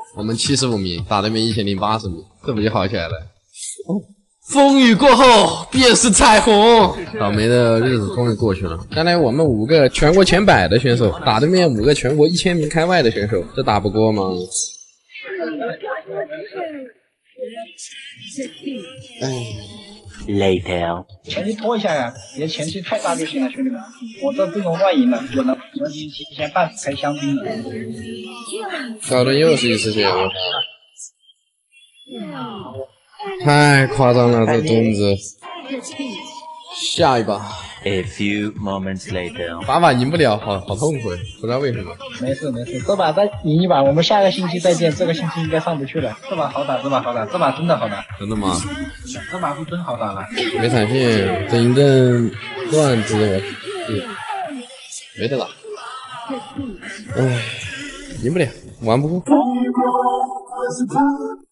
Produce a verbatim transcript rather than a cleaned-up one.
我们七十五名，打对面一千零八十名，这不就好起来了？哦，风雨过后便是彩虹。倒霉的日子终于过去了。看来我们五个全国前百的选手，打对面五个全国一千名开外的选手，这打不过吗？哎。 Later， 前期拖一下呀，别前期太大就行了，兄弟们。我这阵容乱赢了，我能我能提前半开香槟了。 搞的又是一次血，我太夸张了，这墩子。下一把。 A few moments later， 把把赢不了，好好痛苦，不知道为什么。 没事没事，这把再赢一把，我们下个星期再见。这个星期应该上不去了。这把好打，这把好打，这把真的好打。 真的吗？ 这把是真好打了。 没闪现，这一阵乱子我，嗯，没得打。唉，赢不了，玩不过。